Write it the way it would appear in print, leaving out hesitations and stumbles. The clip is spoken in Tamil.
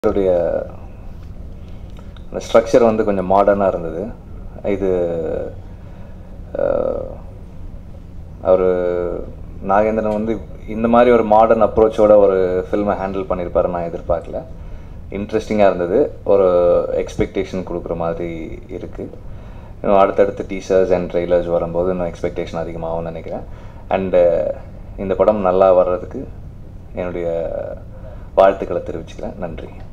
அவருடைய ஸ்ட்ரக்சர் வந்து கொஞ்சம் மாடர்னாக இருந்தது. இது அவர் நாகேந்திரன் வந்து இந்த மாதிரி ஒரு மாடர்ன் அப்ரோச்சோட ஒரு ஃபில்மை ஹேண்டில் பண்ணியிருப்பாரு நான் எதிர்பார்க்கல. இன்ட்ரெஸ்டிங்காக இருந்தது. ஒரு எக்ஸ்பெக்டேஷன் கொடுக்குற மாதிரி இருக்குது. இன்னும் அடுத்தடுத்து டீசர்ஸ் அண்ட் ட்ரெய்லர்ஸ் வரும்போது இன்னும் எக்ஸ்பெக்டேஷன் அதிகமாகும்னு நினைக்கிறேன். அண்டு இந்த படம் நல்லா வர்றதுக்கு என்னுடைய வாழ்த்துக்களை தெரிவிச்சுக்கிறேன். நன்றி.